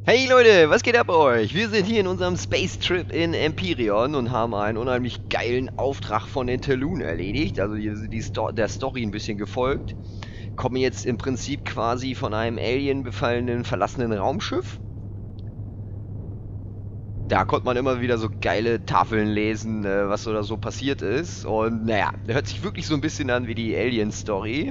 Hey Leute, was geht ab bei euch? Wir sind hier in unserem Space Trip in Empyreon und haben einen unheimlich geilen Auftrag von den Telun erledigt. Also hier sind der Story ein bisschen gefolgt. Kommen jetzt im Prinzip quasi von einem Alien befallenen, verlassenen Raumschiff. Da konnte man immer wieder so geile Tafeln lesen, was so da so passiert ist. Und naja, hört sich wirklich so ein bisschen an wie die Alien-Story.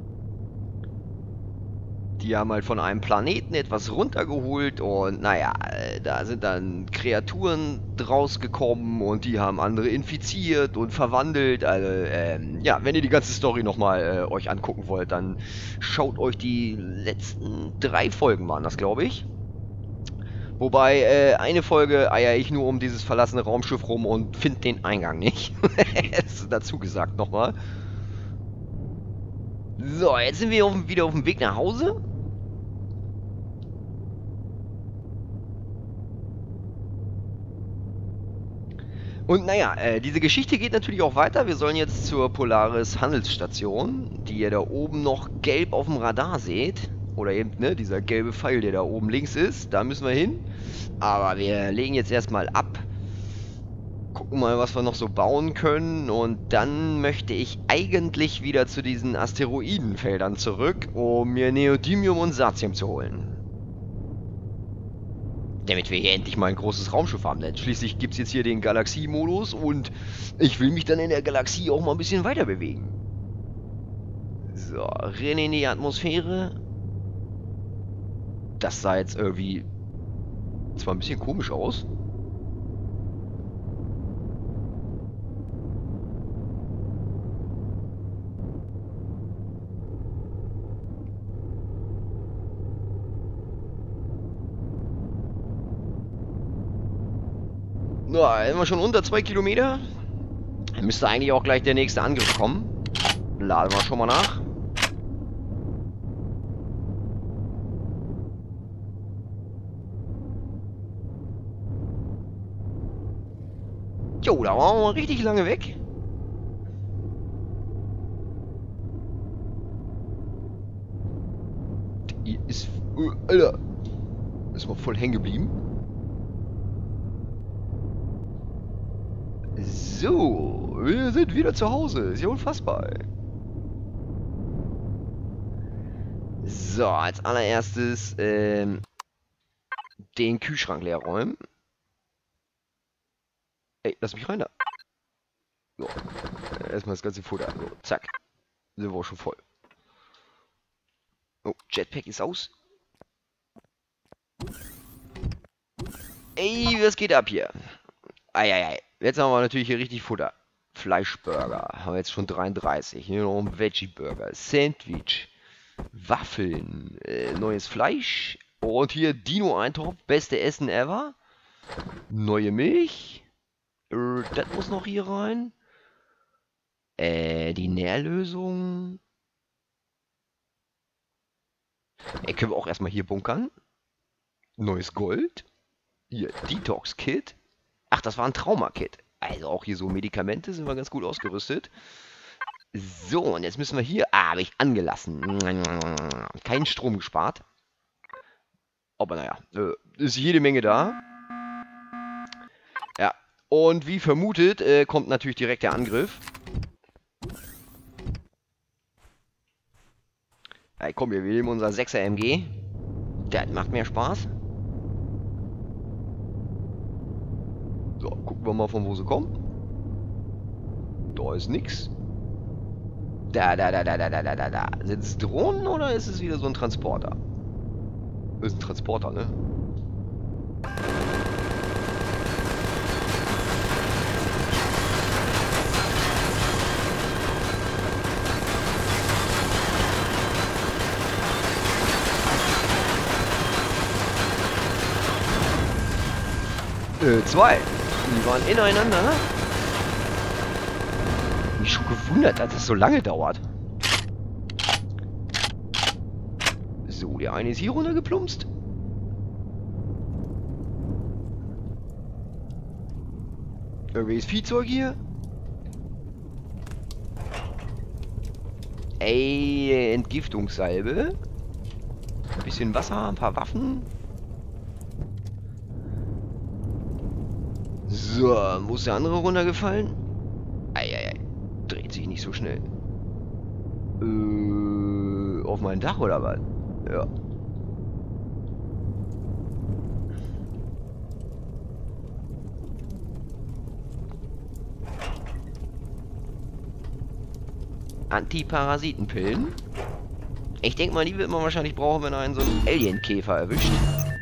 Die haben halt von einem Planeten etwas runtergeholt und naja, da sind dann Kreaturen draus gekommen und die haben andere infiziert und verwandelt. Also, ja, wenn ihr die ganze Story nochmal euch angucken wollt, dann schaut euch die letzten 3 Folgen waren das, glaube ich. Wobei, eine Folge eier ich nur um dieses verlassene Raumschiff rum und finde den Eingang nicht. Das ist dazu gesagt nochmal. So, jetzt sind wir wieder auf dem Weg nach Hause. Und naja, diese Geschichte geht natürlich auch weiter. Wir sollen jetzt zur Polaris Handelsstation, die ihr da oben noch gelb auf dem Radar seht. Oder eben, ne, dieser gelbe Pfeil, der da oben links ist. Da müssen wir hin. Aber wir legen jetzt erstmal ab. Gucken mal, was wir noch so bauen können. Und dann möchte ich eigentlich wieder zu diesen Asteroidenfeldern zurück, um mir Neodymium und Satium zu holen. Damit wir hier endlich mal ein großes Raumschiff haben. Denn schließlich gibt es jetzt hier den Galaxie-Modus und ich will mich dann in der Galaxie auch mal ein bisschen weiter bewegen. So, rein in die Atmosphäre. Das sah jetzt irgendwie zwar ein bisschen komisch aus. Ja, sind wir schon unter 2 Kilometer. Dann müsste eigentlich auch gleich der nächste Angriff kommen. Laden wir schon mal nach. Jo, da waren wir mal richtig lange weg. Die ist... Alter. Ist mal voll hängen geblieben. So, wir sind wieder zu Hause. Ist ja unfassbar. So, als allererstes den Kühlschrank leer räumen. Ey, lass mich rein da. So, erstmal das ganze Futter. So, zack. Sind wir auch schon voll. Oh, Jetpack ist aus. Ey, was geht ab hier? Eieiei. Jetzt haben wir natürlich hier richtig Futter. Fleischburger. Haben wir jetzt schon 33. Hier noch ein Veggie-Burger. Sandwich. Waffeln. Neues Fleisch. Und hier Dino-Eintopf. Beste Essen ever. Neue Milch. Das muss noch hier rein. Die Nährlösung. Können wir auch erstmal hier bunkern. Neues Gold. Hier, Detox-Kit. Ach, das war ein Trauma-Kit. Also auch hier so Medikamente sind wir ganz gut ausgerüstet. So, und jetzt müssen wir hier... Ah, habe ich angelassen. Kein Strom gespart. Aber naja, ist jede Menge da. Ja, und wie vermutet, kommt natürlich direkt der Angriff. Ja, komm, wir nehmen unser 6er MG. Der macht mehr Spaß. So, gucken wir mal, von wo sie kommen. Da ist nix. Da. Sind es Drohnen oder ist es wieder so ein Transporter? Ist ein Transporter, ne? Zwei. Die waren ineinander. Mich schon gewundert, dass das so lange dauert. So, der eine ist hier runtergeplumpst. Irgendwelches Viehzeug hier. Ey, Entgiftungssalbe. Ein bisschen Wasser, ein paar Waffen. So, wo ist der andere runtergefallen? Eieiei. Dreht sich nicht so schnell. Auf mein Dach oder was? Ja. Antiparasitenpillen. Ich denke mal, die wird man wahrscheinlich brauchen, wenn einen so einen Alien-Käfer erwischt.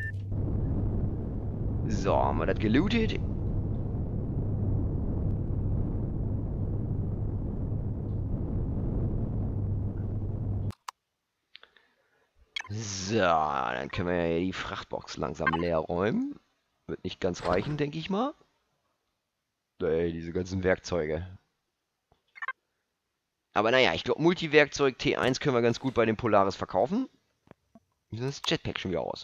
So, haben wir das gelootet. So, dann können wir ja hier die Frachtbox langsam leer räumen. Wird nicht ganz reichen, denke ich mal. Ey, diese ganzen Werkzeuge. Aber naja, ich glaube, Multiwerkzeug T1 können wir ganz gut bei dem Polaris verkaufen. Wie sieht das Jetpack schon wieder aus?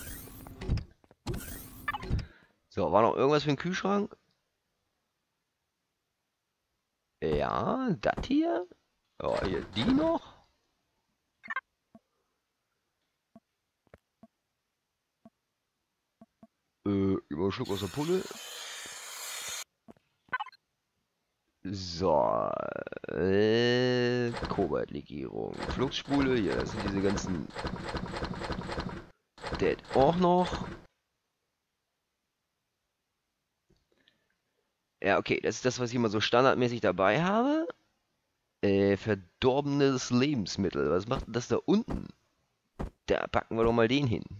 So, war noch irgendwas für den Kühlschrank? Ja, das hier. Oh, hier die noch. Über einen Schluck aus der Pulle. So, Kobaltlegierung. Fluxspule, hier, das sind diese ganzen. Dead auch noch. Ja, okay, das ist das, was ich immer so standardmäßig dabei habe. Verdorbenes Lebensmittel. Was macht denn das da unten? Da packen wir doch mal den hin.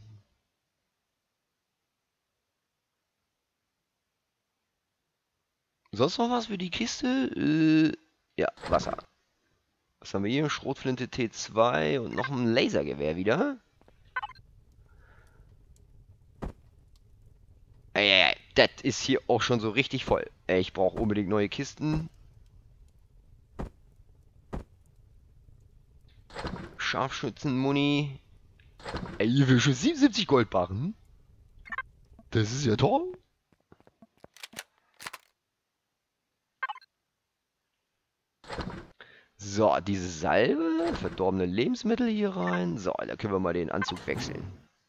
Sonst noch was für die Kiste? Ja, Wasser. Was haben wir hier? Schrotflinte T2 und noch ein Lasergewehr wieder. Eieiei, das ist hier auch schon so richtig voll. Ich brauche unbedingt neue Kisten. Scharfschützenmuni. Ey, hier will schon 77 Goldbarren. Das ist ja toll. So, diese Salbe, verdorbene Lebensmittel hier rein. So, da können wir mal den Anzug wechseln.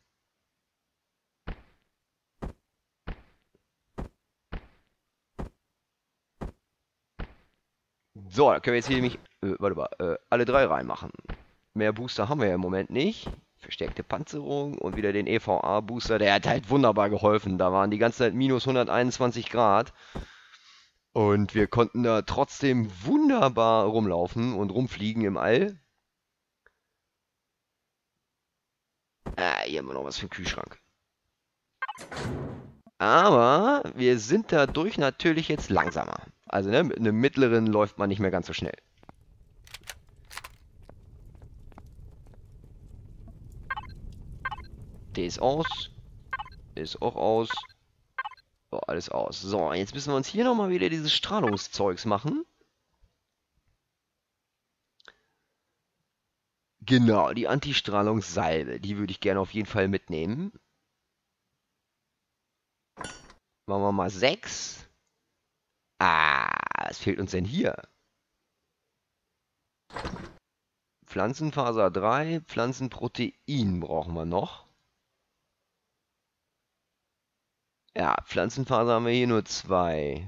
So, da können wir jetzt hier nämlich, warte mal, alle drei reinmachen. Mehr Booster haben wir ja im Moment nicht. Verstärkte Panzerung und wieder den EVA-Booster. Der hat halt wunderbar geholfen. Da waren die ganze Zeit minus 121 Grad. Und wir konnten da trotzdem wunderbar rumlaufen und rumfliegen im All. Hier haben wir noch was für den Kühlschrank. Aber wir sind dadurch natürlich jetzt langsamer. Also ne, mit einem mittleren läuft man nicht mehr ganz so schnell. Der ist aus. Ist auch aus. So, alles aus. So, jetzt müssen wir uns hier nochmal wieder dieses Strahlungszeugs machen. Genau, die Antistrahlungssalbe. Die würde ich gerne auf jeden Fall mitnehmen. Machen wir mal 6. Was fehlt uns denn hier? Pflanzenfaser 3, Pflanzenprotein brauchen wir noch. Ja, Pflanzenfaser haben wir hier nur 2.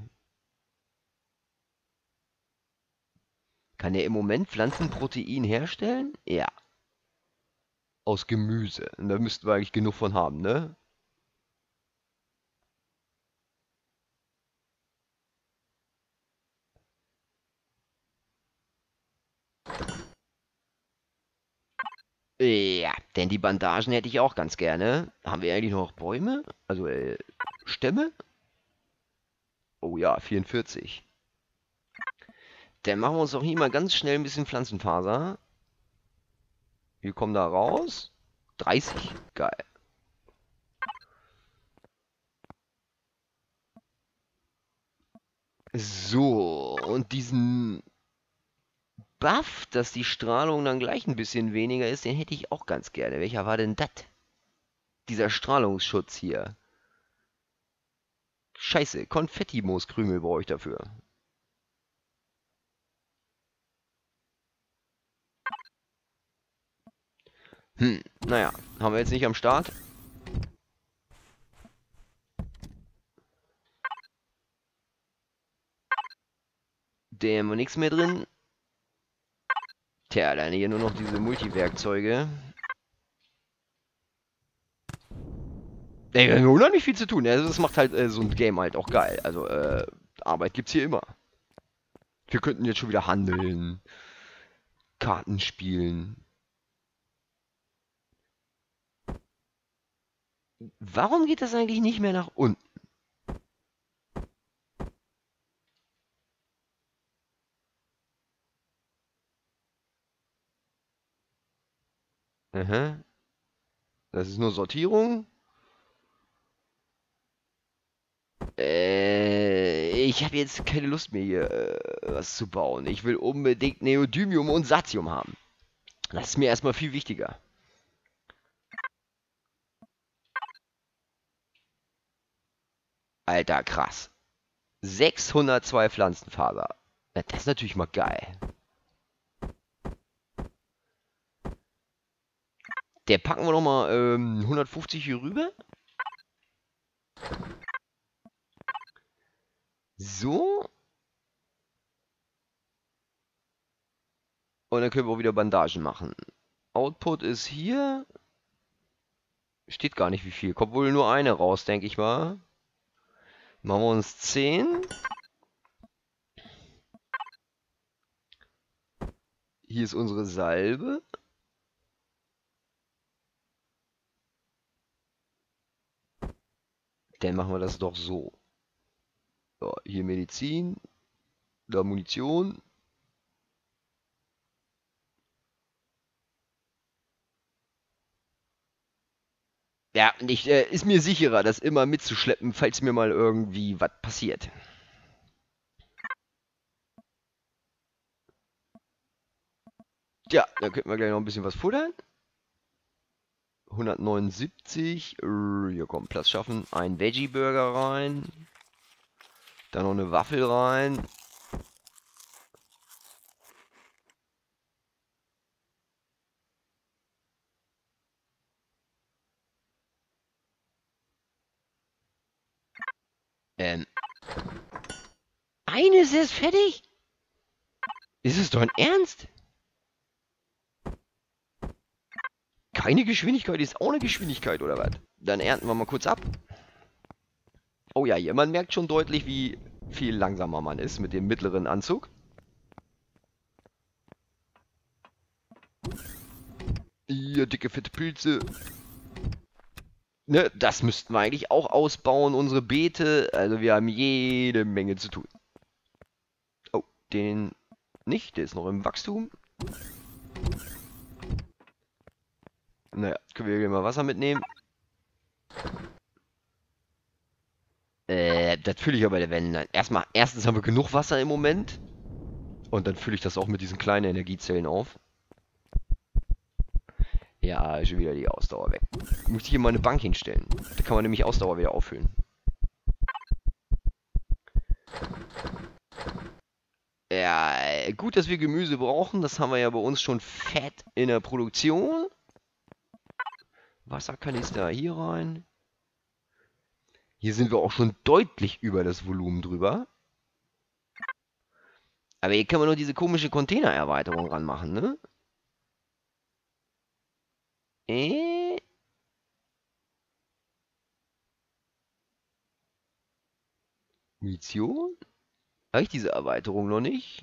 Kann der im Moment Pflanzenprotein herstellen? Ja. Aus Gemüse. Und da müssten wir eigentlich genug von haben, ne? Ja, denn die Bandagen hätte ich auch ganz gerne. Haben wir eigentlich noch Bäume? Also, Stämme? Oh ja, 44. Dann machen wir uns doch hier mal ganz schnell ein bisschen Pflanzenfaser. Wir kommen da raus. 30. Geil. So, und diesen Buff, dass die Strahlung dann gleich ein bisschen weniger ist, den hätte ich auch ganz gerne. Welcher war denn das? Dieser Strahlungsschutz hier. Scheiße, Konfetti-Mooskrümel brauche ich dafür. Naja, haben wir jetzt nicht am Start. Der haben wir nichts mehr drin. Tja, dann hier nur noch diese Multiwerkzeuge. Ey, wir haben unheimlich viel zu tun. Also das macht halt so ein Game halt auch geil. Also, Arbeit gibt's hier immer. Wir könnten jetzt schon wieder handeln. Karten spielen. Warum geht das eigentlich nicht mehr nach unten? Aha. Das ist nur Sortierung. Ich habe jetzt keine Lust mehr hier was zu bauen. Ich will unbedingt Neodymium und Satium haben. Das ist mir erstmal viel wichtiger. Alter, krass. 602 Pflanzenfaser. Na, das ist natürlich mal geil. Der packen wir nochmal 150 hier rüber. So. Und dann können wir auch wieder Bandagen machen. Output ist hier. Steht gar nicht wie viel. Kommt wohl nur eine raus, denke ich mal. Machen wir uns 10. Hier ist unsere Salbe. Dann machen wir das doch so. So, hier Medizin. Da Munition. Ja, ist mir sicherer, das immer mitzuschleppen, falls mir mal irgendwie was passiert. Ja, dann könnten wir gleich noch ein bisschen was futtern. 179. Hier kommt Platz schaffen. Ein Veggie-Burger rein. Dann noch eine Waffel rein. Eines ist fertig? Ist es dein Ernst? Keine Geschwindigkeit ist auch eine Geschwindigkeit, oder was? Dann ernten wir mal kurz ab. Oh ja, hier, man merkt schon deutlich, wie viel langsamer man ist mit dem mittleren Anzug. Hier, dicke, fette Pilze. Ne, das müssten wir eigentlich auch ausbauen, unsere Beete. Also wir haben jede Menge zu tun. Oh, den nicht, der ist noch im Wachstum. Naja, können wir hier mal Wasser mitnehmen. Das fülle ich aber der Wände. Erstens haben wir genug Wasser im Moment. Und dann fülle ich das auch mit diesen kleinen Energiezellen auf. Ja, schon wieder die Ausdauer weg. Muss ich hier mal eine Bank hinstellen. Da kann man nämlich Ausdauer wieder auffüllen. Ja, gut, dass wir Gemüse brauchen. Das haben wir ja bei uns schon fett in der Produktion. Wasserkanister hier rein. Hier sind wir auch schon deutlich über das Volumen drüber. Aber hier kann man nur diese komische Containererweiterung ranmachen, ne? Munition? Habe ich diese Erweiterung noch nicht?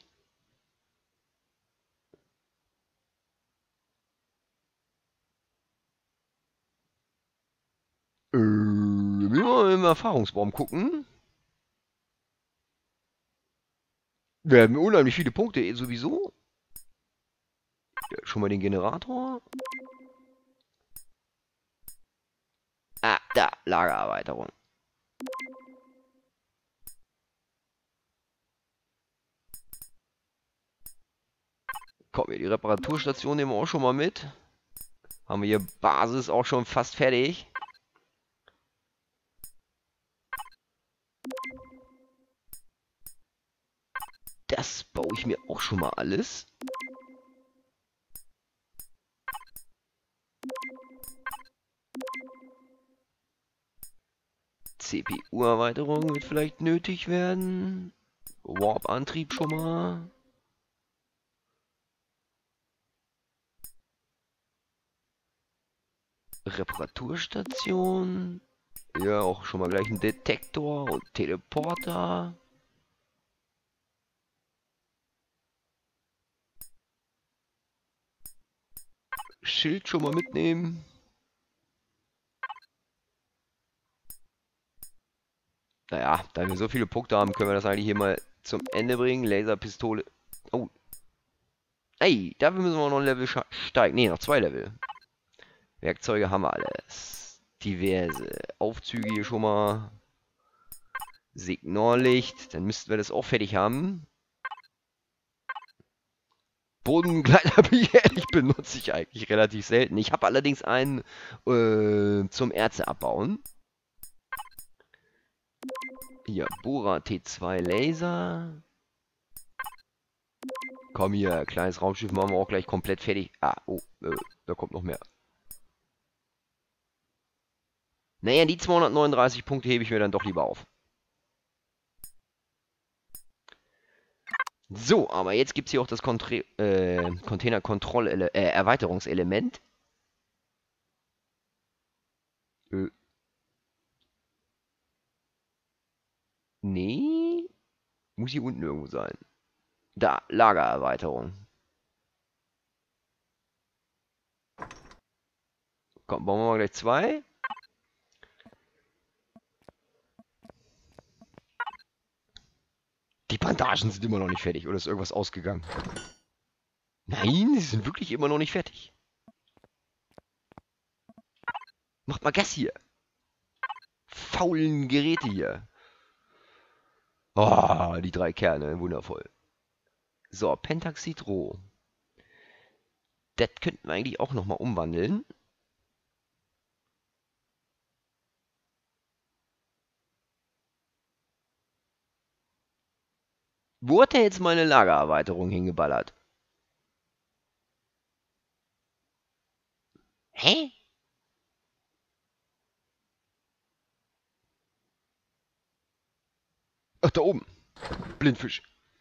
Wir müssen mal im Erfahrungsbaum gucken. Wir haben unheimlich viele Punkte sowieso. Ja, schon mal den Generator. Ah, da, Lagererweiterung. Komm, hier, die Reparaturstation nehmen wir auch schon mal mit. Haben wir hier Basis auch schon fast fertig. Das baue ich mir auch schon mal alles. CPU-Erweiterung wird vielleicht nötig werden. Warp-Antrieb schon mal. Reparaturstation. Ja, auch schon mal gleich ein Detektor und Teleporter. Schild schon mal mitnehmen. Naja, da wir so viele Punkte haben, können wir das eigentlich hier mal zum Ende bringen. Laserpistole. Oh. Ey, dafür müssen wir noch ein Level steigen. Ne, noch 2 Level. Werkzeuge haben wir alles. Diverse. Aufzüge hier schon mal. Signorlicht. Dann müssten wir das auch fertig haben. Bodengleiter ehrlich benutze ich eigentlich relativ selten. Ich habe allerdings einen zum Erze abbauen. Hier, Bora T2 Laser. Komm hier, kleines Raumschiff machen wir auch gleich komplett fertig. Ah, oh, da kommt noch mehr. Naja, die 239 Punkte hebe ich mir dann doch lieber auf. So, aber jetzt gibt es hier auch das Container-Kontroll-Erweiterungselement. Nee. Muss hier unten irgendwo sein. Da, Lagererweiterung. Komm, bauen wir mal gleich 2. Die Bandagen sind immer noch nicht fertig. Oder ist irgendwas ausgegangen? Nein, sie sind wirklich immer noch nicht fertig. Macht mal Gas hier. Faulen Geräte hier. Oh, die 3 Kerne. Wundervoll. So, Pentaxid-Roh. Das könnten wir eigentlich auch nochmal umwandeln. Wo hat der jetzt meine Lagererweiterung hingeballert? Hä? Ach, da oben. Blindfisch.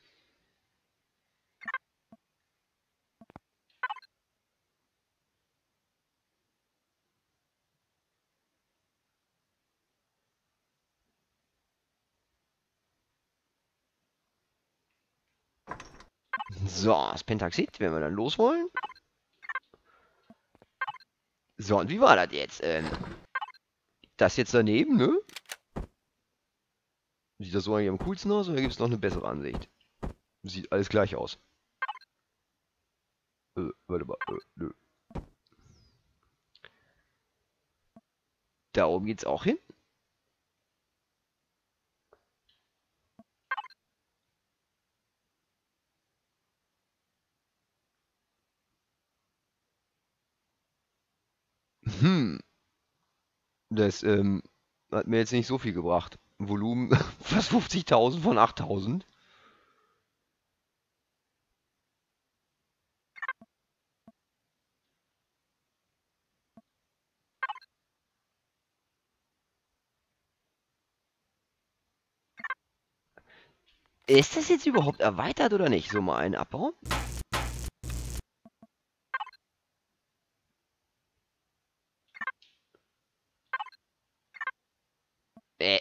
So, das Pentaxid, wenn wir dann los wollen. So, und wie war das jetzt? Das jetzt daneben, ne? Sieht das so eigentlich am coolsten aus oder gibt es noch eine bessere Ansicht? Sieht alles gleich aus. Warte mal, nö. Da oben geht's auch hin. Hm. Das hat mir jetzt nicht so viel gebracht. Volumen fast 50.000 von 8.000. Ist das jetzt überhaupt erweitert oder nicht? So mal einen abbauen? Äh.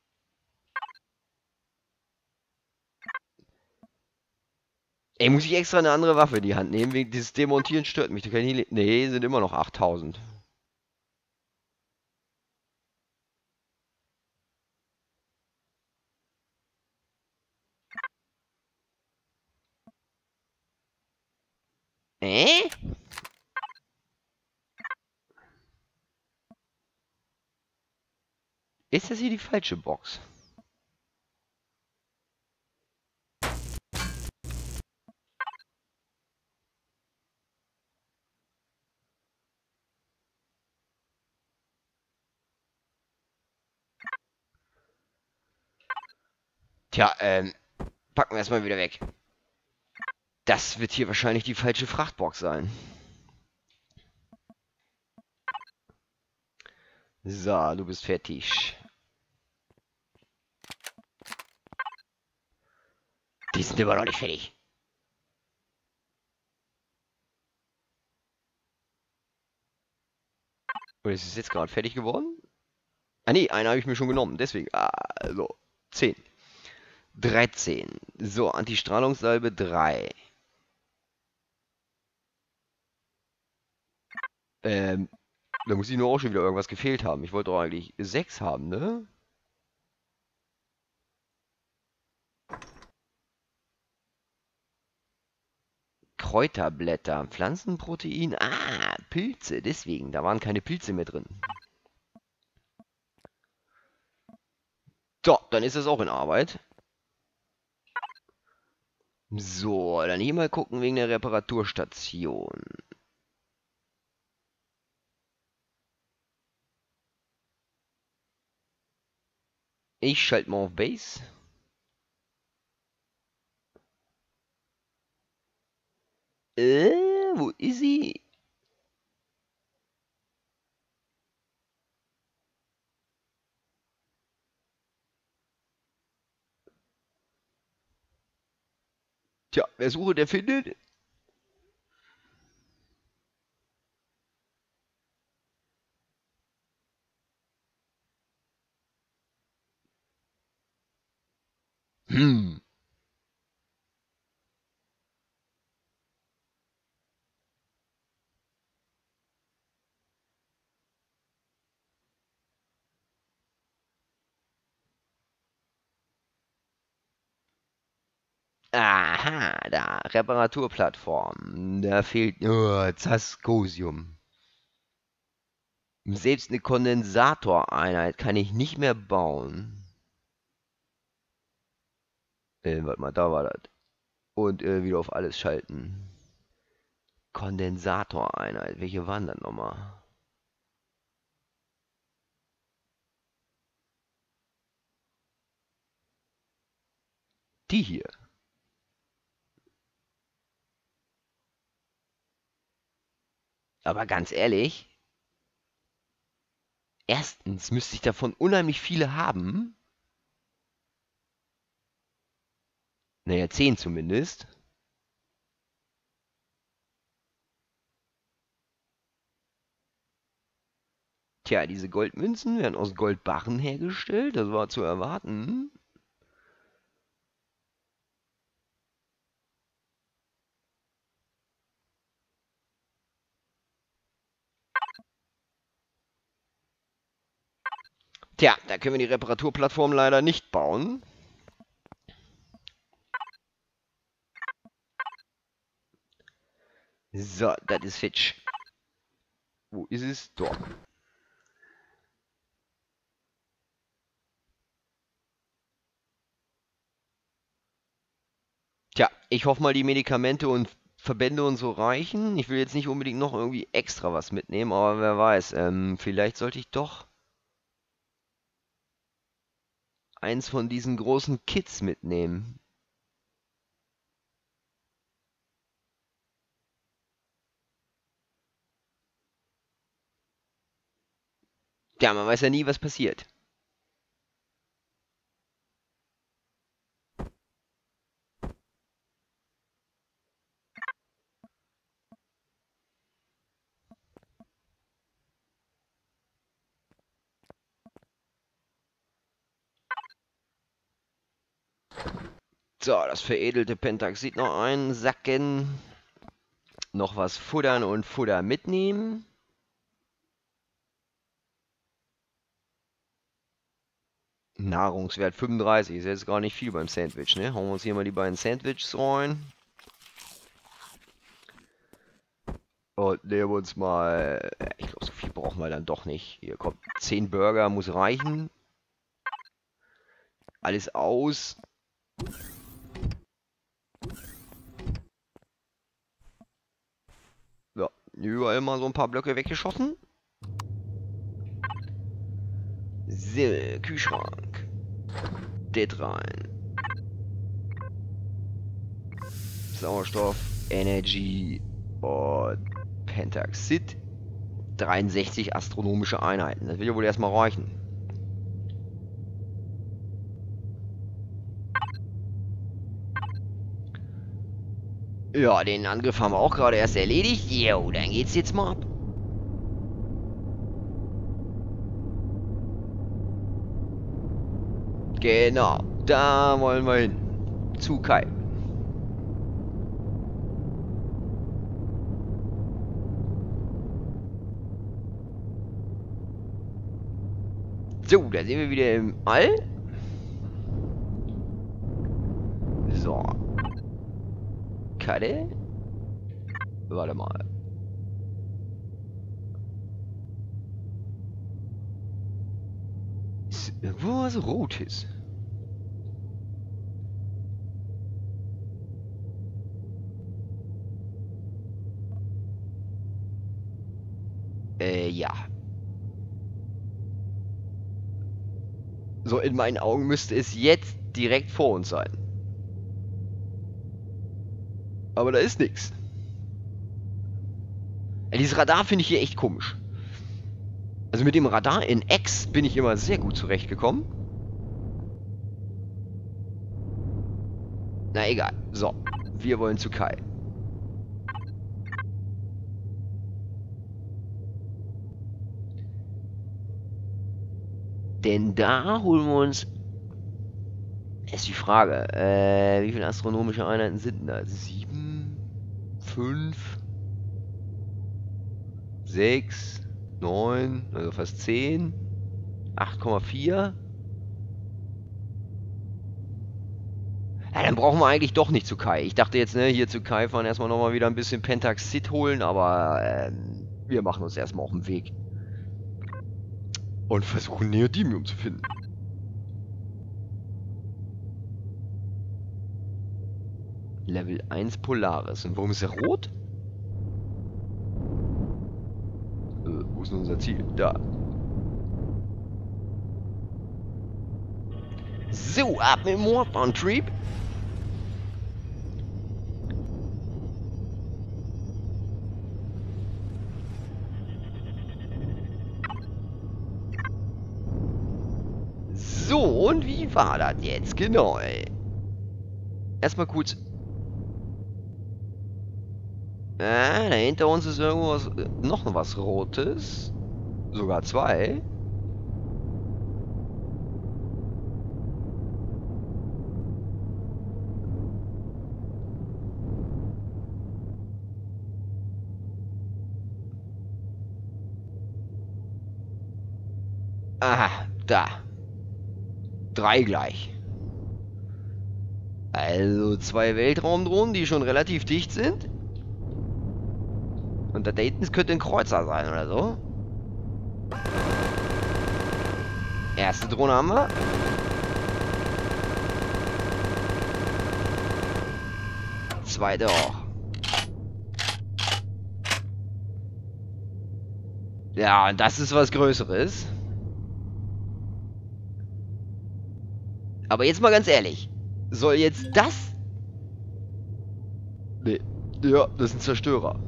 Ey, muss ich extra eine andere Waffe in die Hand nehmen? Wegen dieses Demontieren stört mich. Da kann ich nicht. Nee, sind immer noch 8.000. Äh? Ist das hier die falsche Box? Tja, packen wir erstmal wieder weg. Das wird hier wahrscheinlich die falsche Frachtbox sein. So, du bist fertig. Die sind immer noch nicht fertig. Oder ist es jetzt gerade fertig geworden? Ah nee, einen habe ich mir schon genommen, deswegen. Also, 10. 13. So, Antistrahlungssalbe 3. Da muss ich nur auch schon wieder irgendwas gefehlt haben. Ich wollte doch eigentlich 6 haben, ne? Kräuterblätter, Pflanzenprotein. Pilze, deswegen. Da waren keine Pilze mehr drin. So, dann ist das auch in Arbeit. So, dann hier mal gucken wegen der Reparaturstation. Ich schalte mal auf Base. Wo ist sie? Tja, wer sucht, der findet. Hm. Aha, da, Reparaturplattform. Da fehlt nur Zaskosium. Selbst eine Kondensatoreinheit kann ich nicht mehr bauen. Warte mal, da war das. Und wieder auf alles schalten. Kondensatoreinheit. Welche waren das nochmal? Die hier. Aber ganz ehrlich, erstens müsste ich davon unheimlich viele haben. Naja, 10 zumindest. Tja, diese Goldmünzen werden aus Goldbarren hergestellt. Das war zu erwarten. Tja, da können wir die Reparaturplattform leider nicht bauen. So, das ist Fitch. Wo ist es? Dort. Tja, ich hoffe mal, die Medikamente und Verbände und so reichen. Ich will jetzt nicht unbedingt noch irgendwie extra was mitnehmen, aber wer weiß. Vielleicht sollte ich doch eins von diesen großen Kits mitnehmen. Ja, man weiß ja nie, was passiert. So, das veredelte Pentaxid noch einsacken. Noch was futtern und Futter mitnehmen. Nahrungswert 35, ist jetzt gar nicht viel beim Sandwich, ne? Hauen wir uns hier mal die beiden Sandwiches rein. Und nehmen uns mal, ich glaube, so viel brauchen wir dann doch nicht. Hier kommt 10 Burger, muss reichen. Alles aus. Ja, überall mal so ein paar Blöcke weggeschossen. So, Kühlschrank. Das rein. Sauerstoff, Energy und Pentaxid. 63 astronomische Einheiten. Das wird ja wohl erstmal reichen. Ja, den Angriff haben wir auch gerade erst erledigt. Jo, dann geht's jetzt mal ab. Genau, da wollen wir hin. Zu Kai. So, da sind wir wieder im All. So. Karte. Warte mal. Ist irgendwo was Rotes? Ja. So, in meinen Augen müsste es jetzt direkt vor uns sein. Aber da ist nichts. Dieses Radar finde ich hier echt komisch. Also mit dem Radar in X bin ich immer sehr gut zurechtgekommen. Na egal. So, wir wollen zu Kai. Denn da holen wir uns... Ist die Frage, wie viele astronomische Einheiten sind da? 7, 5, 6, 9, also fast 10, 8,4. Ja, dann brauchen wir eigentlich doch nicht zu Kai. Ich dachte jetzt, ne, hier zu Kai fahren erstmal nochmal wieder ein bisschen Pentaxid holen, aber wir machen uns erstmal auf den Weg. Und versuchen Neodymium zu finden. Level 1 Polaris. Und warum ist er rot? Wo ist denn unser Ziel? Da. So, ab mit dem Warp-Antrieb. So, und wie war das jetzt? Genau, ey. Erstmal kurz... da hinter uns ist irgendwas... noch was Rotes. Sogar 2. Aha, da. 3 gleich. Also 2 Weltraumdrohnen, die schon relativ dicht sind. Und da hinten könnte ein Kreuzer sein oder so. Erste Drohne haben wir. Zweite auch. Ja, und das ist was Größeres. Aber jetzt mal ganz ehrlich. Soll jetzt das... Nee. Ja, das ist ein Zerstörer.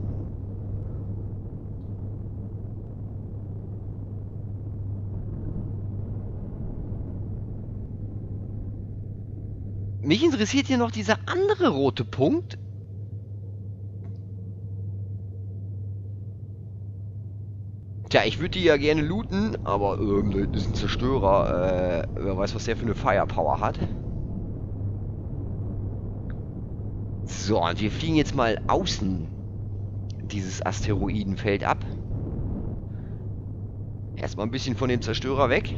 Mich interessiert hier noch dieser andere rote Punkt. Tja, ich würde die ja gerne looten, aber das ist ein Zerstörer. Wer weiß, was der für eine Firepower hat. So, und wir fliegen jetzt mal außen dieses Asteroidenfeld ab. Erstmal ein bisschen von dem Zerstörer weg.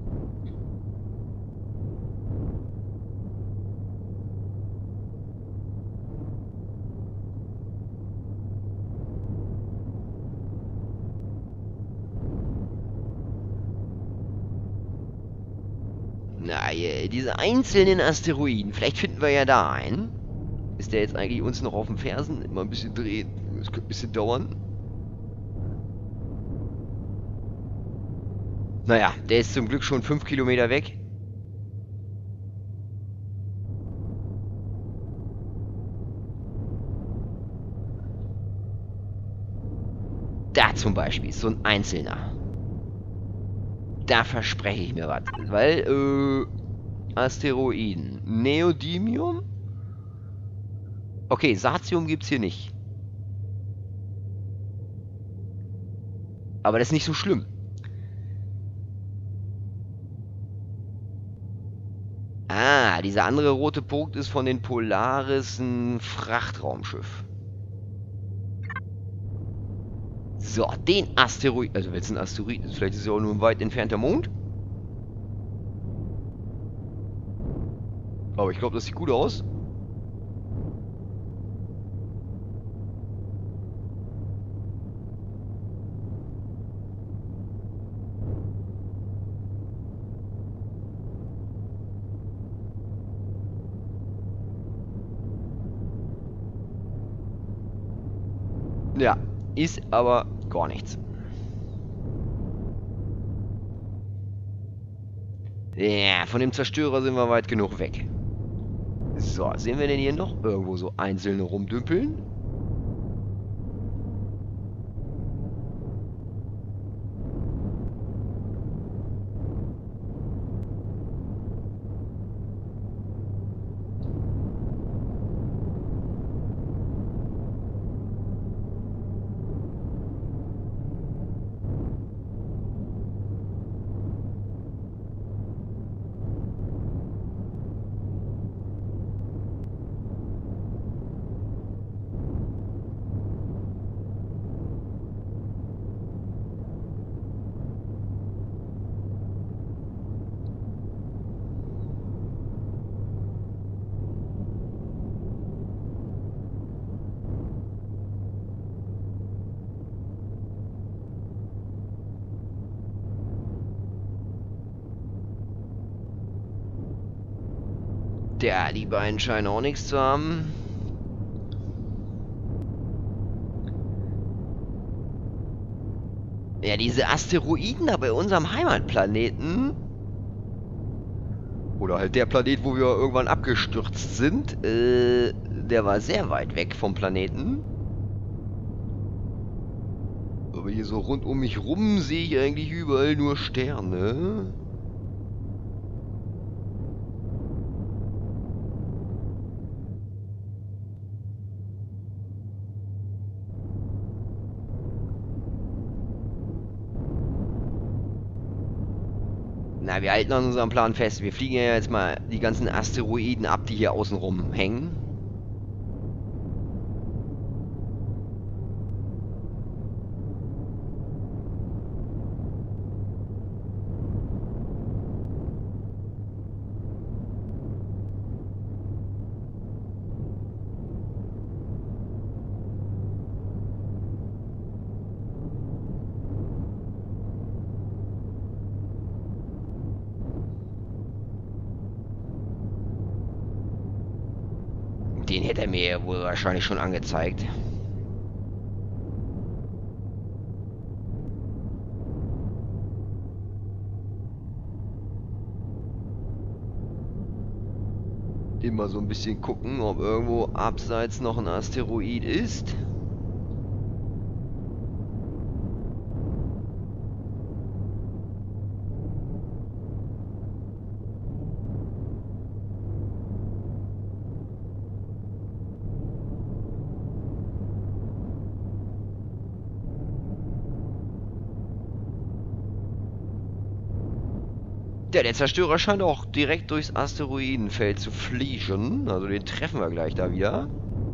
Na, diese einzelnen Asteroiden. Vielleicht finden wir ja da einen. Ist der jetzt eigentlich uns noch auf den Fersen? Immer ein bisschen drehen. Das könnte ein bisschen dauern. Naja, der ist zum Glück schon 5 Kilometer weg. Da zum Beispiel ist so ein einzelner. Da verspreche ich mir was. Weil, Asteroiden. Neodymium. Okay, Satium gibt's hier nicht. Aber das ist nicht so schlimm. Ah, dieser andere rote Punkt ist von den Polaris ein Frachtraumschiff. So, den Asteroid. Also wenn es ein Asteroid ist, vielleicht ist es ja auch nur ein weit entfernter Mond. Aber ich glaube, das sieht gut aus. Ja, ist aber gar nichts. Ja, von dem Zerstörer sind wir weit genug weg. So, sehen wir denn hier noch irgendwo so einzelne rumdümpeln? Ja, die beiden scheinen auch nichts zu haben. Ja, diese Asteroiden da bei unserem Heimatplaneten. Oder halt der Planet, wo wir irgendwann abgestürzt sind. Der war sehr weit weg vom Planeten. Aber hier so rund um mich rum sehe ich eigentlich überall nur Sterne. Na, wir halten an unserem Plan fest. Wir fliegen ja jetzt mal die ganzen Asteroiden ab, die hier außen rum hängen. Den hätte er mir wohl wahrscheinlich schon angezeigt. Immer so ein bisschen gucken, ob irgendwo abseits noch ein Asteroid ist. Ja, der Zerstörer scheint auch direkt durchs Asteroidenfeld zu fliegen. Also den treffen wir gleich da wieder.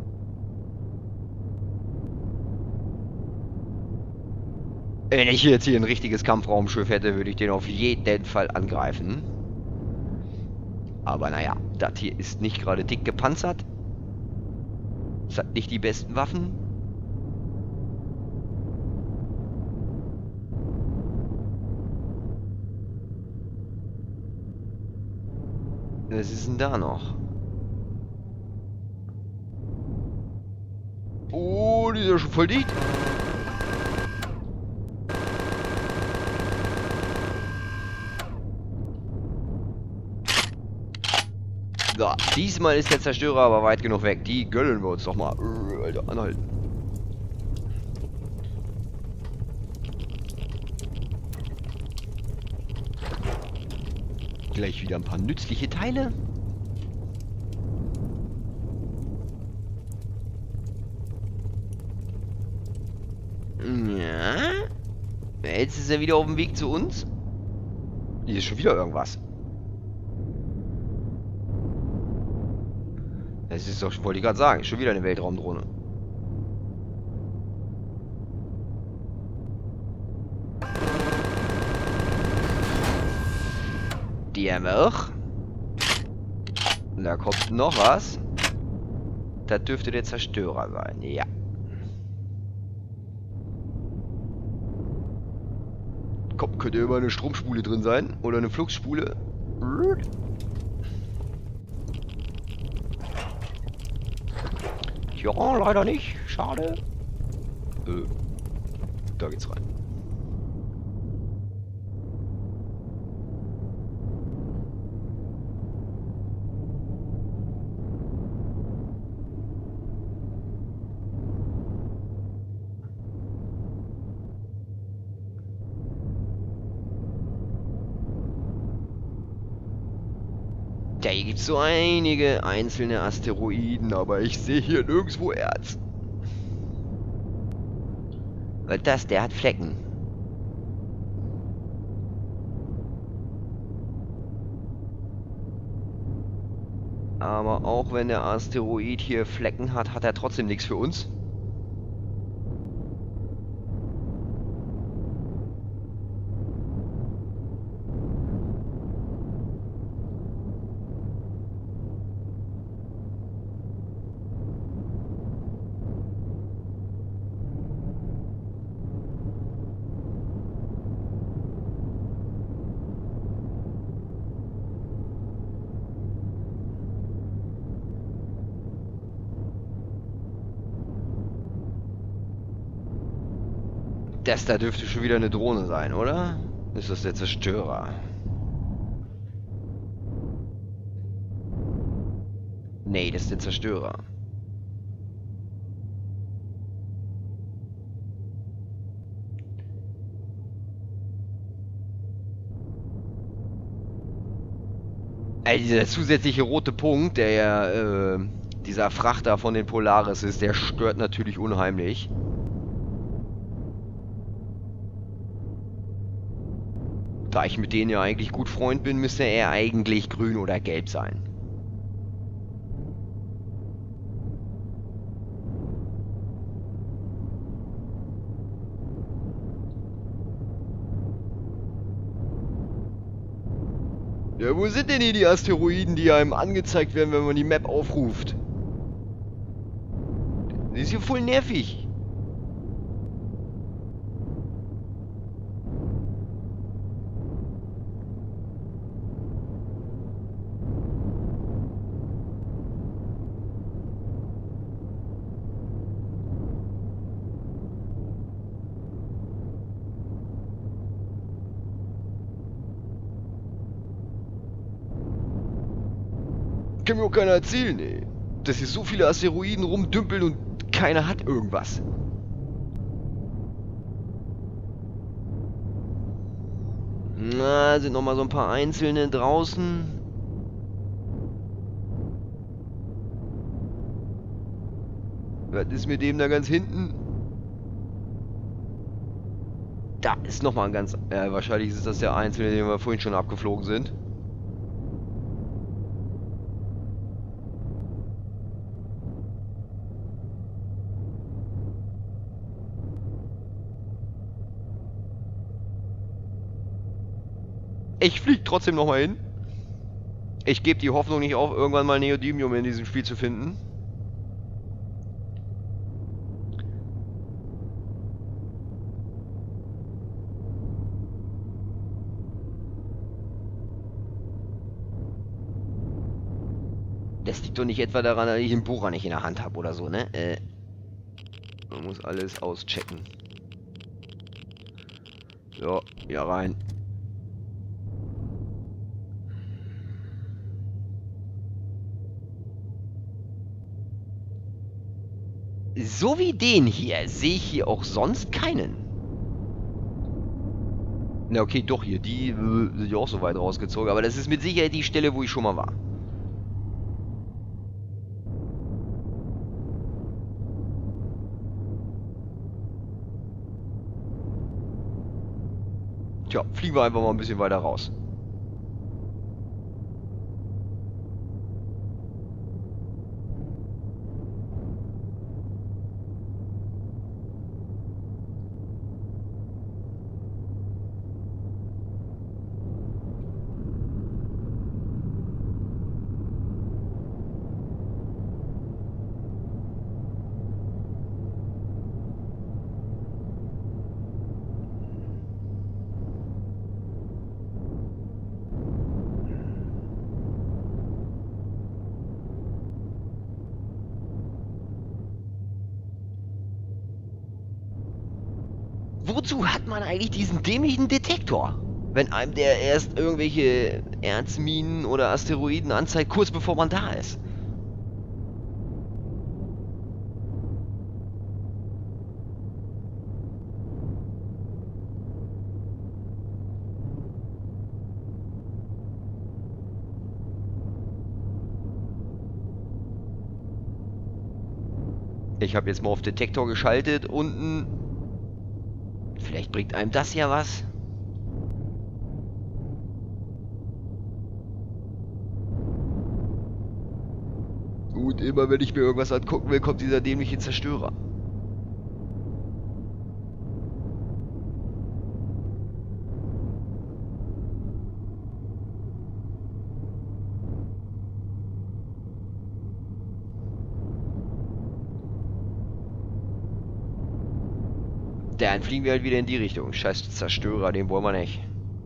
Wenn ich jetzt hier ein richtiges Kampfraumschiff hätte, würde ich den auf jeden Fall angreifen. Aber naja, das hier ist nicht gerade dick gepanzert. Es hat nicht die besten Waffen. Was ist denn da noch? Oh, die ist ja schon voll dicht. So, diesmal ist der Zerstörer aber weit genug weg. Die gönnen wir uns doch mal. Alter, anhalten. Gleich wieder ein paar nützliche Teile. Ja. Jetzt ist er wieder auf dem Weg zu uns. Hier ist schon wieder irgendwas. Das ist doch, wollte ich gerade sagen, schon wieder eine Weltraumdrohne. Die haben wir auch. Da kommt noch was. Das dürfte der Zerstörer sein, ja. Komm, könnte immer eine Stromspule drin sein. Oder eine Fluxspule. Ja, leider nicht. Schade. Da geht's rein. Ja, hier gibt es so einige einzelne Asteroiden, aber ich sehe hier nirgendwo Erz. Weil das, der hat Flecken. Aber auch wenn der Asteroid hier Flecken hat, hat er trotzdem nichts für uns. Das da dürfte schon wieder eine Drohne sein, oder? Ist das der Zerstörer? Nee, das ist der Zerstörer. Ey, dieser zusätzliche rote Punkt, der ja dieser Frachter von den Polaris ist, der stört natürlich unheimlich. Da ich mit denen ja eigentlich gut Freund bin, müsste er eigentlich grün oder gelb sein. Ja, wo sind denn hier die Asteroiden, die einem angezeigt werden, wenn man die Map aufruft? Das ist hier voll nervig. Kann mir auch keiner erzählen, ey. Dass hier so viele Asteroiden rumdümpeln und keiner hat irgendwas. Na, sind noch mal so ein paar einzelne draußen. Was ist mit dem da ganz hinten? Da ist noch mal ein ganz... wahrscheinlich ist das der einzelne, den wir vorhin schon abgeflogen sind. Ich fliege trotzdem noch mal hin. Ich gebe die Hoffnung nicht auf, irgendwann mal Neodymium in diesem Spiel zu finden. Das liegt doch nicht etwa daran, dass ich den Bohrer nicht in der Hand habe oder so, ne? Man muss alles auschecken. So, hier rein. So wie den hier sehe ich hier auch sonst keinen. Na okay, doch hier, die sind ja auch so weit rausgezogen, aber das ist mit Sicherheit die Stelle, wo ich schon mal war. Tja, fliegen wir einfach mal ein bisschen weiter raus. Wozu hat man eigentlich diesen dämlichen Detektor? Wenn einem der erst irgendwelche Erzminen oder Asteroiden anzeigt, kurz bevor man da ist. Ich habe jetzt mal auf Detektor geschaltet. Unten. Vielleicht bringt einem das ja was. Und immer wenn ich mir irgendwas angucken will, kommt dieser dämliche Zerstörer. Dann fliegen wir halt wieder in die Richtung. Scheiß Zerstörer, den wollen wir nicht.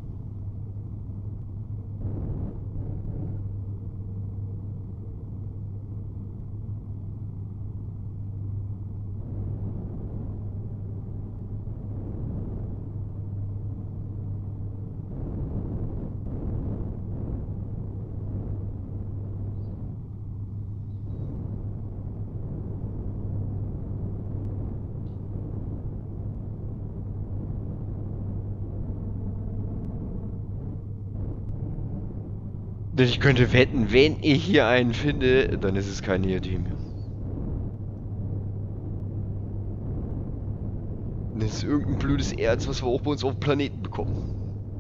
Ich könnte wetten, wenn ich hier einen finde, dann ist es kein Neodym. Das ist irgendein blödes Erz, was wir auch bei uns auf dem Planeten bekommen.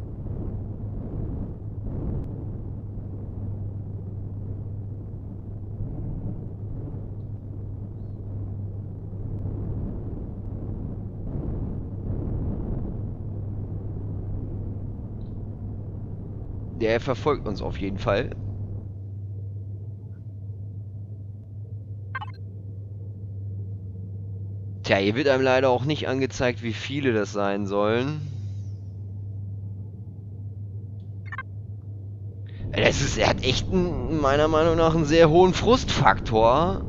Der verfolgt uns auf jeden Fall. Tja, hier wird einem leider auch nicht angezeigt, wie viele das sein sollen. Er hat echt meiner Meinung nach einen sehr hohen Frustfaktor.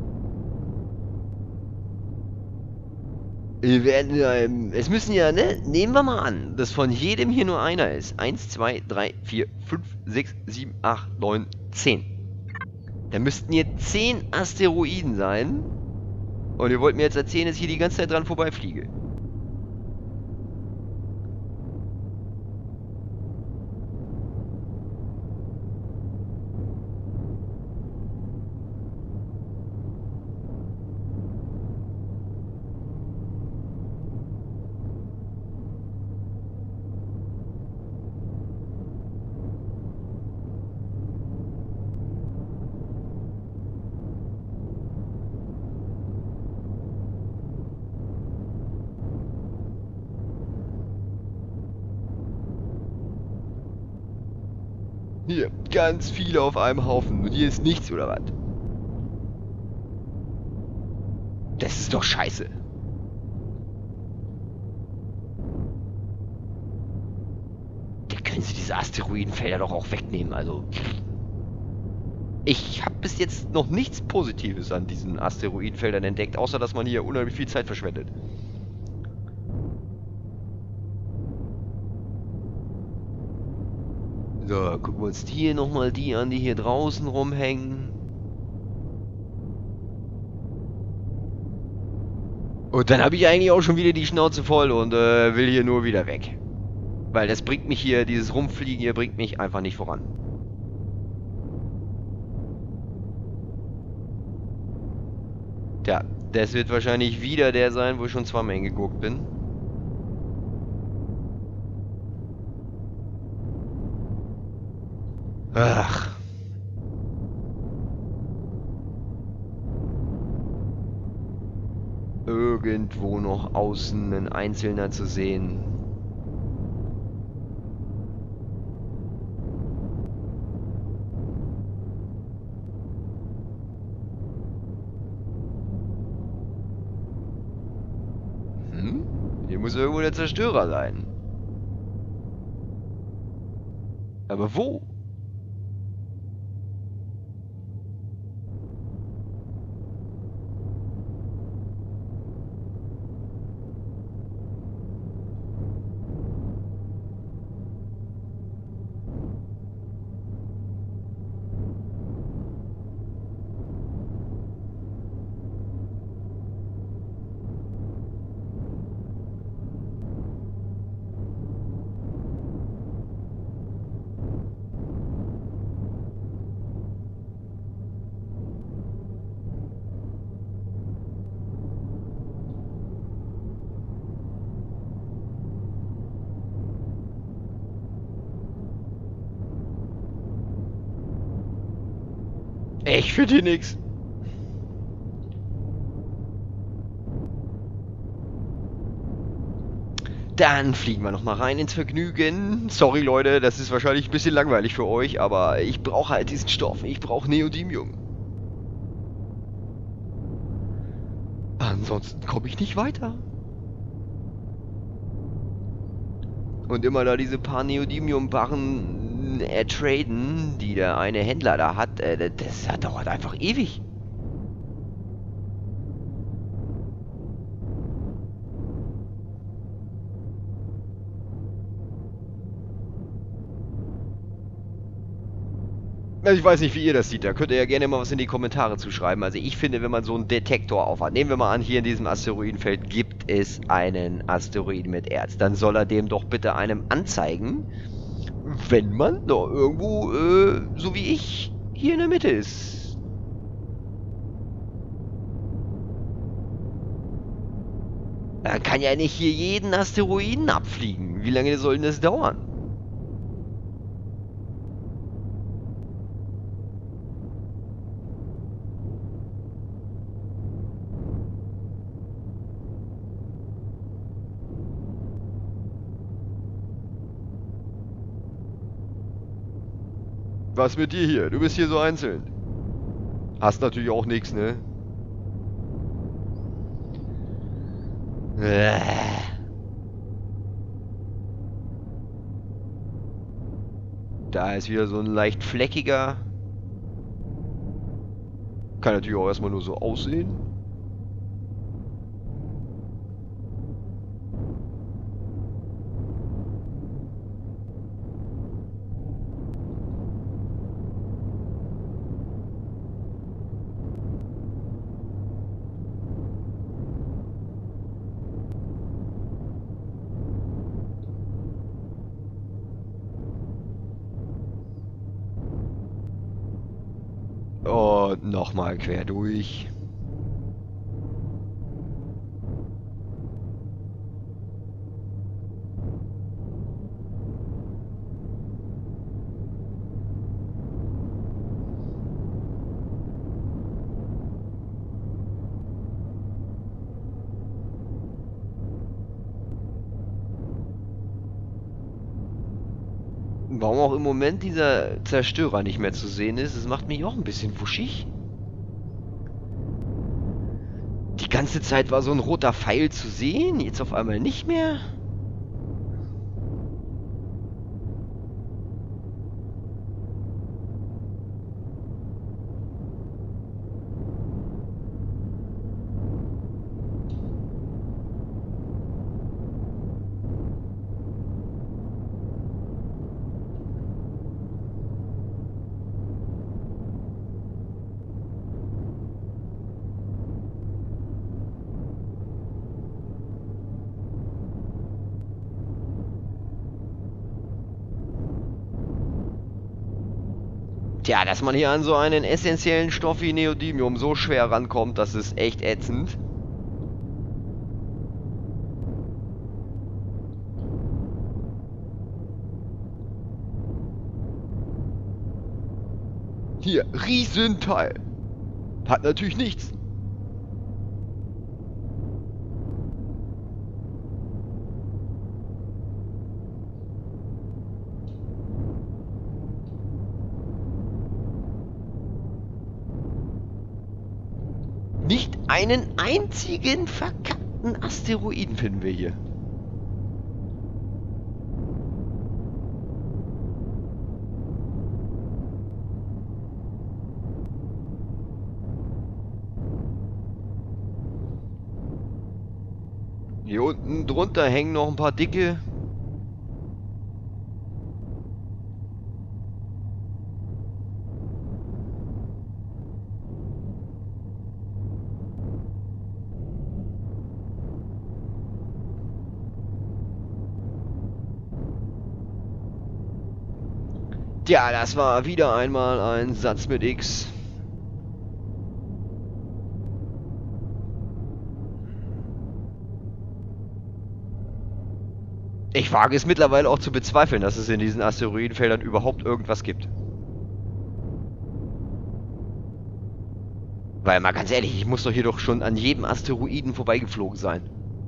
Es müssen ja, ne? Nehmen wir mal an, dass von jedem hier nur einer ist. 1, 2, 3, 4, 5, 6, 7, 8, 9, 10. Da müssten hier 10 Asteroiden sein. Und ihr wollt mir jetzt erzählen, dass ich hier die ganze Zeit dran vorbeifliege. Hier, ganz viele auf einem Haufen. Und hier ist nichts, oder was? Das ist doch scheiße. Da können sie diese Asteroidenfelder doch auch wegnehmen, also... Ich habe bis jetzt noch nichts Positives an diesen Asteroidenfeldern entdeckt, außer dass man hier unheimlich viel Zeit verschwendet. So, gucken wir uns hier nochmal die an, die hier draußen rumhängen. Und dann habe ich eigentlich auch schon wieder die Schnauze voll und will hier nur wieder weg. Weil das bringt mich hier, dieses Rumfliegen hier bringt mich einfach nicht voran. Tja, das wird wahrscheinlich wieder der sein, wo ich schon zweimal hingeguckt bin. Ach. Irgendwo noch außen ein Einzelner zu sehen. Hier muss irgendwo der Zerstörer sein. Aber wo? Ich finde hier nichts. Dann fliegen wir noch mal rein ins Vergnügen. Sorry Leute, das ist wahrscheinlich ein bisschen langweilig für euch, aber ich brauche halt diesen Stoff. Ich brauche Neodymium. Ansonsten komme ich nicht weiter. Und immer da diese paar Neodymium-Barren ertraden, die der eine Händler da hat, das dauert einfach ewig. Also ich weiß nicht, wie ihr das seht. Da könnt ihr ja gerne mal was in die Kommentare zu schreiben. Also ich finde, wenn man so einen Detektor aufhat, nehmen wir mal an, hier in diesem Asteroidenfeld gibt es einen Asteroiden mit Erz, dann soll er dem doch bitte einem anzeigen, wenn man doch irgendwo, so wie ich, hier in der Mitte ist. Er kann ja nicht hier jeden Asteroiden abfliegen. Wie lange soll denn das dauern? Was mit dir hier? Du bist hier so einzeln. Hast natürlich auch nichts, ne? Da ist wieder so ein leicht fleckiger. Kann natürlich auch erstmal nur so aussehen. Und nochmal quer durch. Warum auch im Moment dieser Zerstörer nicht mehr zu sehen ist, das macht mich auch ein bisschen wuschig. Die ganze Zeit war so ein roter Pfeil zu sehen, jetzt auf einmal nicht mehr. Tja, dass man hier an so einen essentiellen Stoff wie Neodymium so schwer rankommt, das ist echt ätzend. Hier, Riesenteil. Hat natürlich nichts. Nicht einen einzigen verkackten Asteroiden finden wir hier. Hier unten drunter hängen noch ein paar dicke. Tja, das war wieder einmal ein Satz mit X. Ich wage es mittlerweile auch zu bezweifeln, dass es in diesen Asteroidenfeldern überhaupt irgendwas gibt. Weil mal ganz ehrlich, ich muss doch hier doch schon an jedem Asteroiden vorbeigeflogen sein.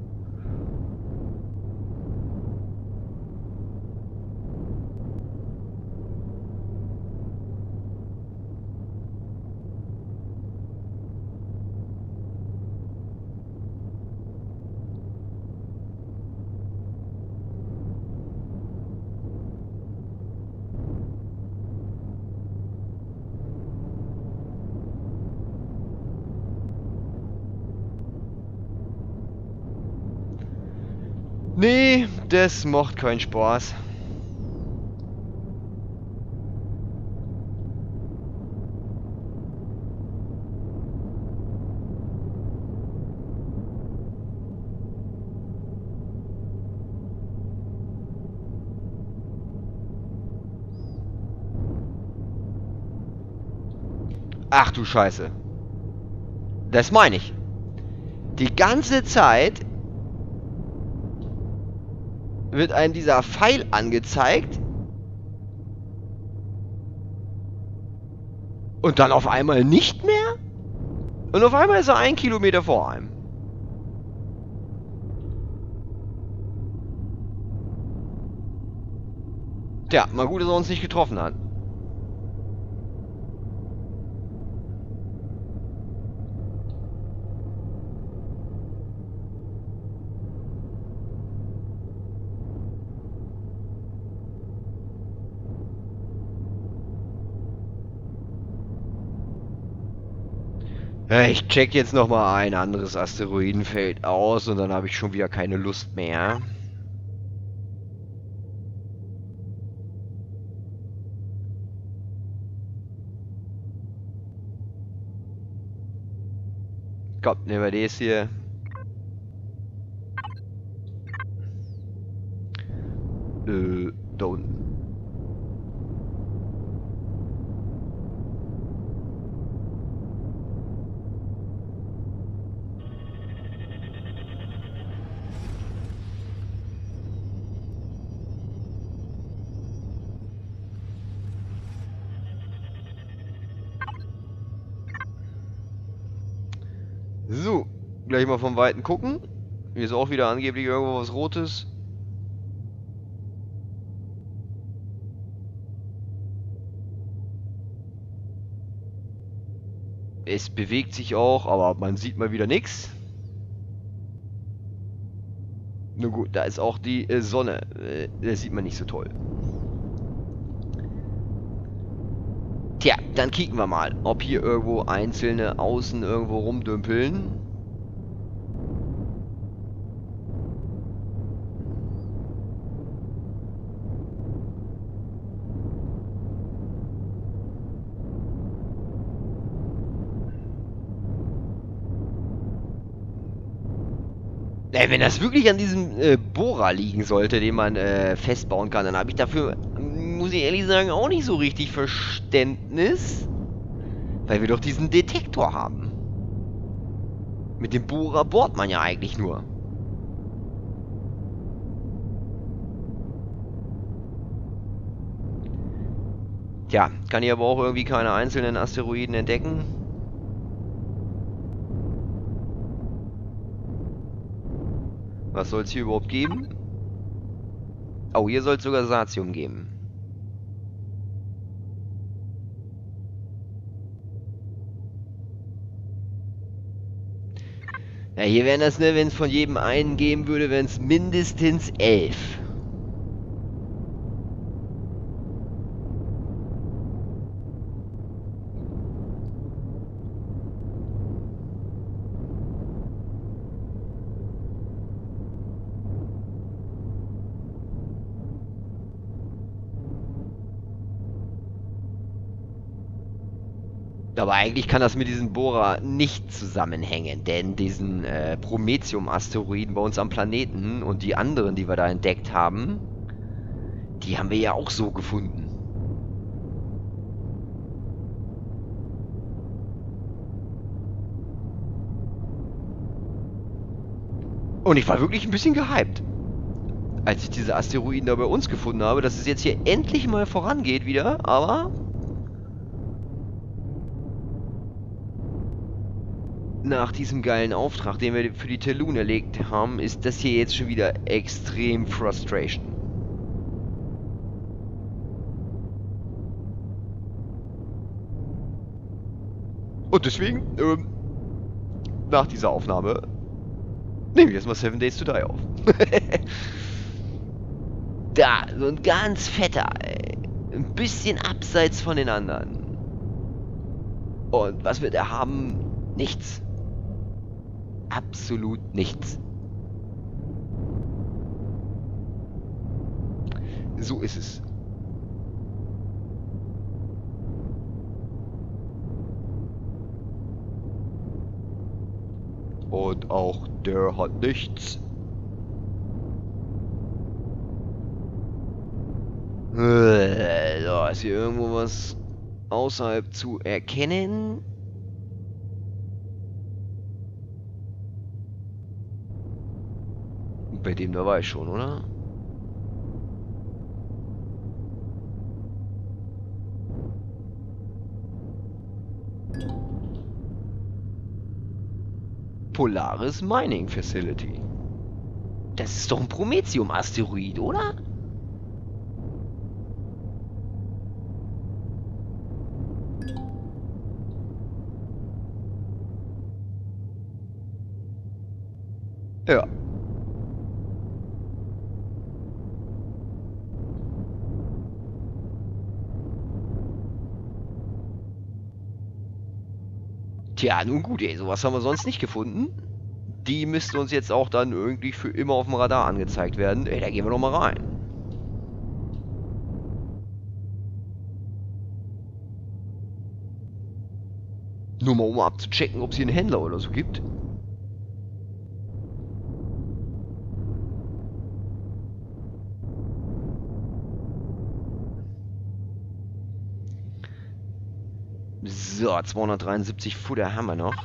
Nee, das macht keinen Spaß. Ach du Scheiße. Das meine ich. Die ganze Zeit wird einem dieser Pfeil angezeigt und dann auf einmal nicht mehr? Und auf einmal ist er 1 Kilometer vor einem. Tja, mal gut, dass er uns nicht getroffen hat. Ich check jetzt nochmal ein anderes Asteroidenfeld aus und dann habe ich schon wieder keine Lust mehr. Komm, nehmen wir das hier. Da unten. So, gleich mal vom Weiten gucken. Hier ist auch wieder angeblich irgendwo was Rotes. Es bewegt sich auch, aber man sieht mal wieder nichts. Nun gut, da ist auch die Sonne. Das sieht man nicht so toll. Tja, dann kicken wir mal, ob hier irgendwo einzelne außen irgendwo rumdümpeln. Wenn das wirklich an diesem Bohrer liegen sollte, den man festbauen kann, dann habe ich dafür, muss ich ehrlich sagen, auch nicht so richtig Verständnis. Weil wir doch diesen Detektor haben. Mit dem Bohrer bohrt man ja eigentlich nur. Tja, kann ich aber auch irgendwie keine einzelnen Asteroiden entdecken. Was soll es hier überhaupt geben? Oh, hier soll es sogar Satium geben. Ja, hier wären das, ne, wenn es von jedem einen geben würde, wären es mindestens 11. Aber eigentlich kann das mit diesem Bohrer nicht zusammenhängen, denn diesen Prometheum-Asteroiden bei uns am Planeten und die anderen, die wir da entdeckt haben, die haben wir ja auch so gefunden. Und ich war wirklich ein bisschen gehypt, als ich diese Asteroiden da bei uns gefunden habe, dass es jetzt hier endlich mal vorangeht wieder, aber nach diesem geilen Auftrag, den wir für die Telun erlegt haben, ist das hier jetzt schon wieder extrem Frustration. Und deswegen, nach dieser Aufnahme, nehme ich erstmal 7 Days to Die auf. Da, so ein ganz fetter, ey. Ein bisschen abseits von den anderen. Und was wird er haben? Nichts. Absolut nichts. So ist es. Und auch der hat nichts. So, ist hier irgendwo was außerhalb zu erkennen? Bei dem da war ich schon, oder? Polaris Mining Facility. Das ist doch ein Prometheum-Asteroid, oder? Ja. Tja, nun gut, ey, sowas haben wir sonst nicht gefunden. Die müssten uns jetzt auch dann irgendwie für immer auf dem Radar angezeigt werden. Ey, da gehen wir doch mal rein. Nur mal um abzuchecken, ob es hier einen Händler oder so gibt. So, 273 Futter haben wir noch.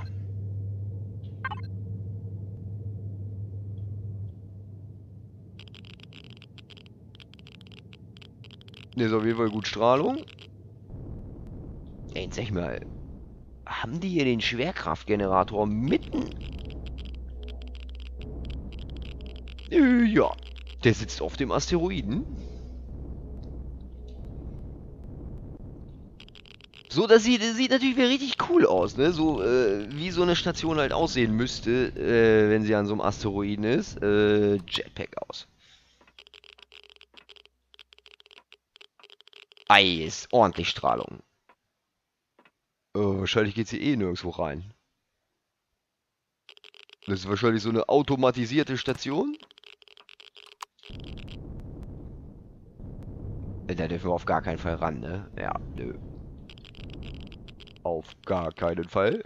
Der ist auf jeden Fall gut Strahlung. Ey, jetzt sag ich mal, haben die hier den Schwerkraftgenerator mitten? Ja, der sitzt auf dem Asteroiden. So, das sieht natürlich wieder richtig cool aus, ne? So, wie so eine Station halt aussehen müsste, wenn sie an so einem Asteroiden ist. Jetpack aus. Eis, ordentlich Strahlung. Wahrscheinlich geht sie eh nirgendwo rein. Das ist wahrscheinlich so eine automatisierte Station. Da dürfen wir auf gar keinen Fall ran, ne? Ja, nö. Auf gar keinen Fall.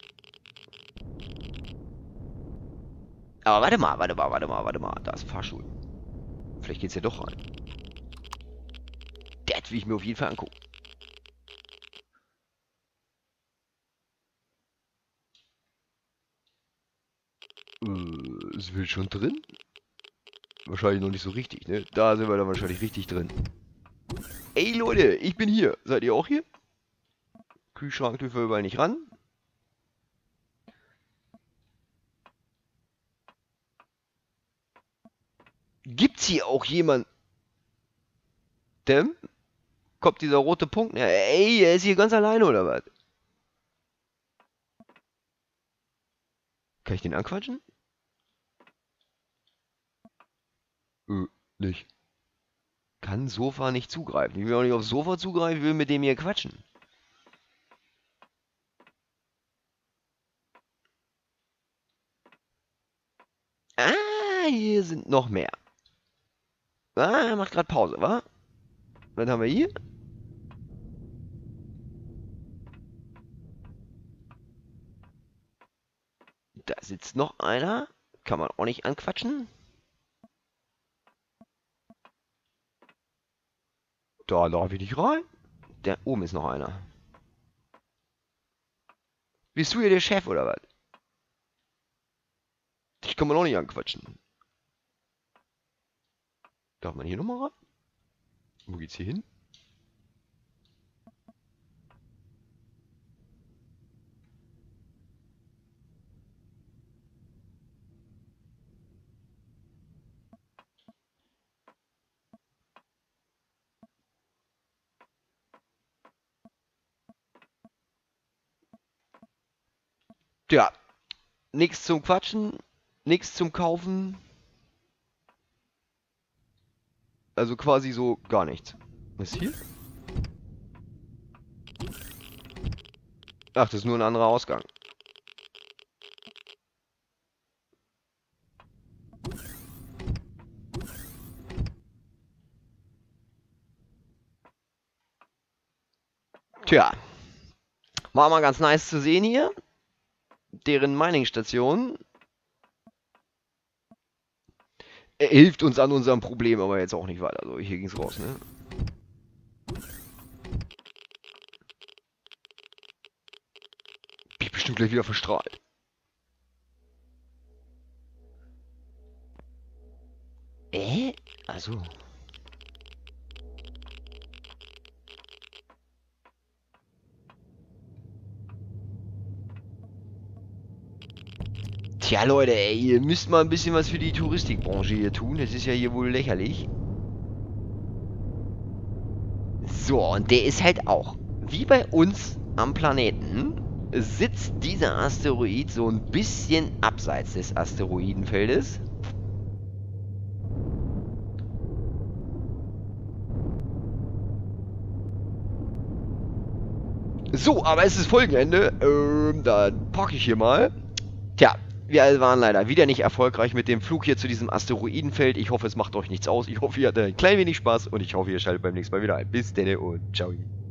Aber warte mal. Da ist ein Fahrstuhl. Vielleicht geht's ja doch rein. Das will ich mir auf jeden Fall angucken. Ist wir schon drin? Wahrscheinlich noch nicht so richtig, ne? Da sind wir dann wahrscheinlich richtig drin. Ey Leute, ich bin hier. Seid ihr auch hier? Kühlschrank dürfen wir überall nicht ran. Gibt's hier auch jemanden? Kommt dieser rote Punkt? Ja, ey, er ist hier ganz alleine oder was? Kann ich den anquatschen? Nicht. Kann Sofa nicht zugreifen. Ich will auch nicht aufs Sofa zugreifen, ich will mit dem hier quatschen. Ah, hier sind noch mehr. Ah, er macht gerade Pause, wa? Was haben wir hier? Da sitzt noch einer. Kann man auch nicht anquatschen. Da darf ich nicht rein. Da oben ist noch einer. Bist du hier der Chef oder was? Dich kann man auch nicht anquatschen. Darf man hier nochmal rein? Wo geht's hier hin? Tja, nichts zum Quatschen, nichts zum Kaufen. Also quasi so gar nichts. Was ist hier? Ach, das ist nur ein anderer Ausgang. Tja, war mal ganz nice zu sehen hier. Deren Mining-Station hilft uns an unserem Problem aber jetzt auch nicht weiter. Also hier ging's raus, ne? Bin ich bestimmt gleich wieder verstrahlt. Also. Tja, Leute, ey, ihr müsst mal ein bisschen was für die Touristikbranche hier tun. Das ist ja hier wohl lächerlich. So, und der ist halt auch, wie bei uns am Planeten, sitzt dieser Asteroid so ein bisschen abseits des Asteroidenfeldes. So, aber es ist Folgenende. Dann parke ich hier mal. Tja, wir waren leider wieder nicht erfolgreich mit dem Flug hier zu diesem Asteroidenfeld. Ich hoffe, es macht euch nichts aus. Ich hoffe, ihr hattet ein klein wenig Spaß und ich hoffe, ihr schaltet beim nächsten Mal wieder ein. Bis denn und ciao.